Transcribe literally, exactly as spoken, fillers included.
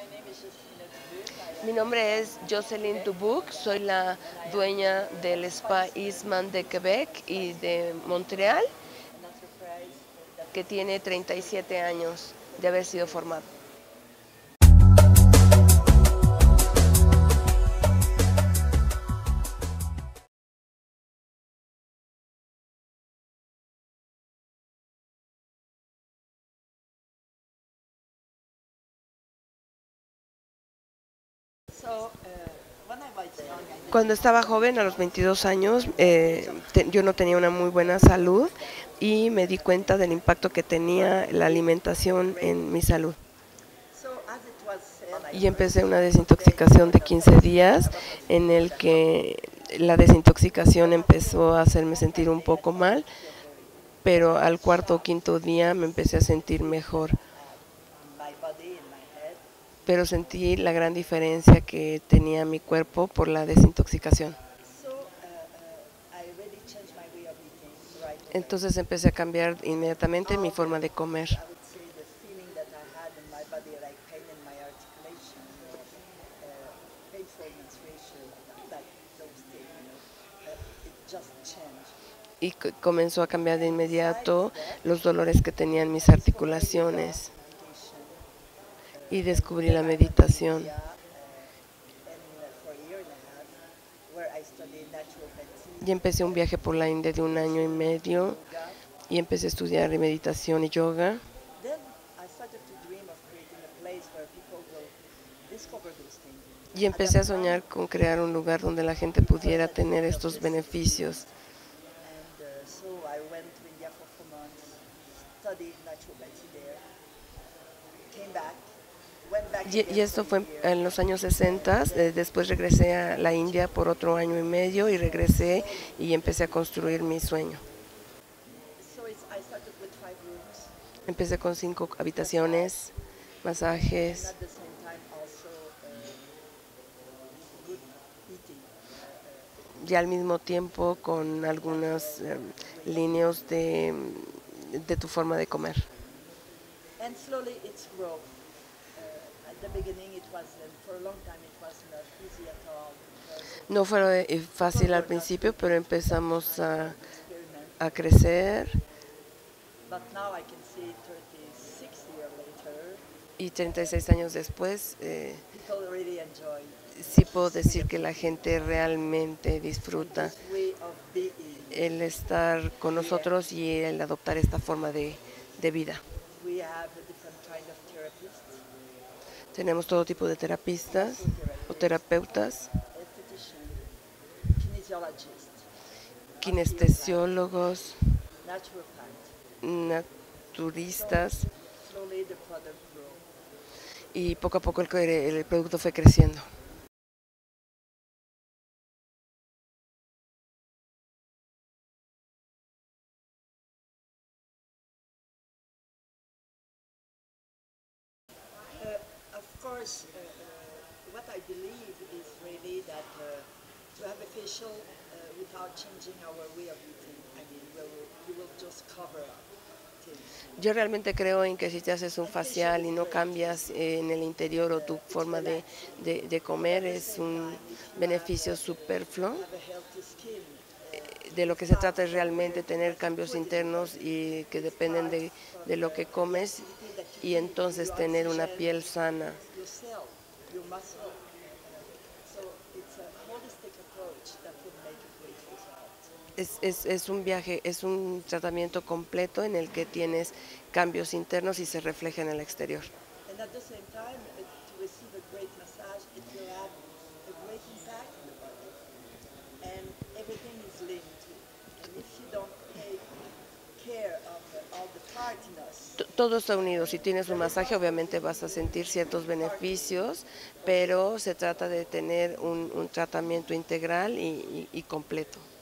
Mi nombre es Jocelyn Dubuc, soy la dueña del Spa Eastman de Quebec y de Montreal, que tiene treinta y siete años de haber sido formado. Cuando estaba joven, a los veintidós años, eh, te, yo no tenía una muy buena salud y me di cuenta del impacto que tenía la alimentación en mi salud. Y empecé una desintoxicación de quince días en el que la desintoxicación empezó a hacerme sentir un poco mal, pero al cuarto o quinto día me empecé a sentir mejor. Pero sentí la gran diferencia que tenía mi cuerpo por la desintoxicación. Entonces empecé a cambiar inmediatamente mi forma de comer. Y comenzó a cambiar de inmediato los dolores que tenían mis articulaciones. Y descubrí la meditación. Y empecé un viaje por la India de un año y medio y empecé a estudiar meditación y yoga. Y empecé a soñar con crear un lugar donde la gente pudiera tener estos beneficios. Y, y esto fue en los años sesenta, eh, después regresé a la India por otro año y medio y regresé y empecé a construir mi sueño. Empecé con cinco habitaciones, masajes, y al mismo tiempo con algunos eh, líneas de, de tu forma de comer. No fue fácil al principio, pero empezamos a, a crecer. Y treinta y seis años después, eh, sí puedo decir que la gente realmente disfruta el estar con nosotros y el adoptar esta forma de, de vida. Tenemos todo tipo de terapistas o terapeutas, kinestesiólogos, naturistas, y poco a poco el, el producto fue creciendo. Course, uh, uh, what I believe is really that uh, to have a facial uh, without changing our way of eating, I mean, we'll, we will just cover up things. Yo realmente creo en que si te haces un facial y no cambias eh, en el interior o tu forma de, de, de comer, es un beneficio superfluo. De lo que se trata es realmente tener cambios internos y que dependen de, de lo que comes, y entonces tener una piel sana. Es, es, es un viaje, es un tratamiento completo en el que tienes cambios internos y se refleja en el exterior. Todo está unido. Si tienes un masaje, obviamente vas a sentir ciertos beneficios, pero se trata de tener un, un tratamiento integral y, y, y completo.